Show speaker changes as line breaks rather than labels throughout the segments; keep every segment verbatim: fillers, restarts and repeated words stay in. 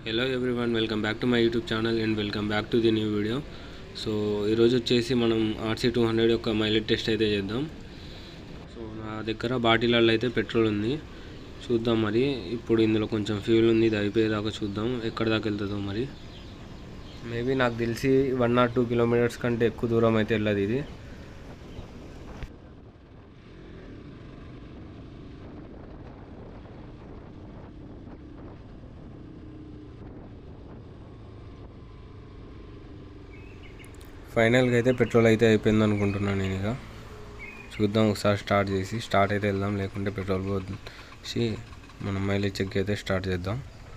Hello everyone, welcome back to my YouTube channel and welcome back to the new video. So ee roju vachesi manam R C two hundred యొక్క mileage test అయితే చేద్దాం. So నా దగ్గర బాటిల్లో అయితే petrol ఉంది, చూద్దాం మరి. ఇప్పుడు ఇందులో కొంచెం ఫ్యూల్ ఉంది, ఇది అయిపోయేదాకా చూద్దాం ఎక్కడ దాకా వెళ్తుందో. మరి మేబీ నాకు తెలిసి వన్ ఆర్ టూ కిలోమీటర్స్ కంటే ఎక్కువ దూరం అయితే వెళ్ళదు ఇది. ఫైనల్గా అయితే పెట్రోల్ అయితే అయిపోయింది అనుకుంటున్నాను నేను. ఇక చూద్దాం, ఒకసారి స్టార్ట్ చేసి స్టార్ట్ అయితే వెళ్దాం, లేకుంటే పెట్రోల్ పోసి మనం మైలేజ్ చెక్ అయితే స్టార్ట్ చేద్దాం.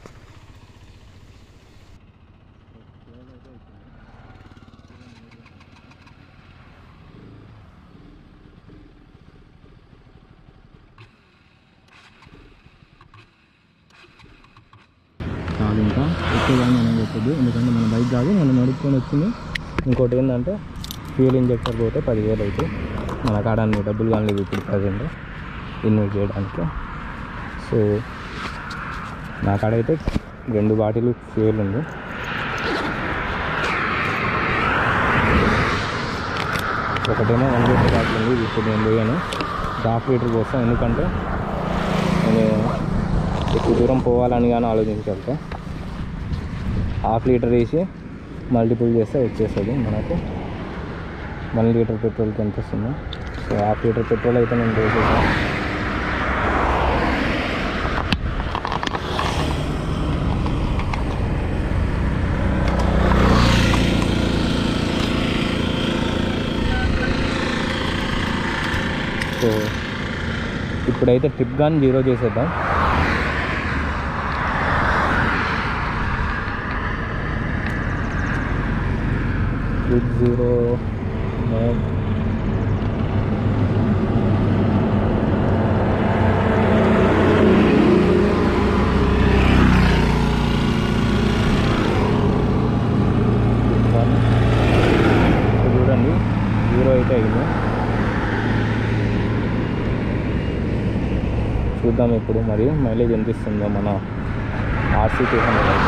కాదు ఇంకా ఎక్కువగా మనం చెప్పొద్దు, ఎందుకంటే మన బైక్ కాదు, మనం నడుపుకొని వచ్చింది. ఇంకోటి ఏంటంటే ఫ్యూల్ ఇంజెక్టర్ పోతే పదివేలు అవుతాయి. మన కాడ అన్ని డబ్బులు కానీ లేవు ఇప్పుడు ప్రజెంట్ ఇన్వెస్ట్ చేయడానికి. సో నా కాడ అయితే రెండు బాటిల్ ఫ్యూల్ ఉంది. ఒకటేమో వన్ లీటర్ బాటిల్ ఉంది, ఇప్పుడు నేను పోయాను హాఫ్ లీటర్ కోసం. ఎందుకంటే నేను ఎక్కువ దూరం పోవాలని కానీ ఆలోచించాలి. హాఫ్ లీటర్ వేసి మల్టిపుల్ చేస్తే వచ్చేస్తుంది మనకు వన్ లీటర్ పెట్రోల్కి ఎంత వస్తుందో. సో హాఫ్ లీటర్ పెట్రోల్ అయితే నేను వేసేసాను. సో ఇప్పుడైతే ట్రిప్ కానీ జీరో చేసేద్దాం. ట్రిప్ జీరో చూడండి, జీరో అయితే అయింది. చూద్దాం ఇప్పుడు మరి మైలేజ్ ఎంత ఇస్తుందో మన ఆర్సీ టూ హండ్రెడ్ అయితే.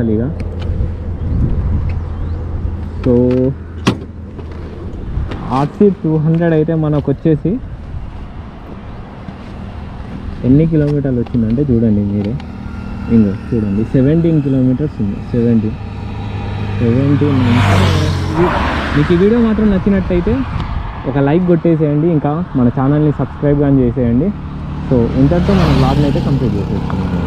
అసలు ఇక. సో ఆర్సీ టూ హండ్రెడ్ అయితే మనకు వచ్చేసి ఎన్ని కిలోమీటర్లు వచ్చిందంటే చూడండి మీరే, ఇంకో చూడండి సెవెంటీన్ కిలోమీటర్స్ ఉంది. సెవెంటీన్ సెవెంటీన్ మీకు ఈ వీడియో మాత్రం నచ్చినట్టయితే ఒక లైక్ కొట్టేసేయండి, ఇంకా మన ఛానల్ని సబ్స్క్రైబ్ కానీ చేసేయండి. సో ఇంతటితో మన బ్లాగ్ని అయితే కంప్లీట్ చేసేస్తున్నాం.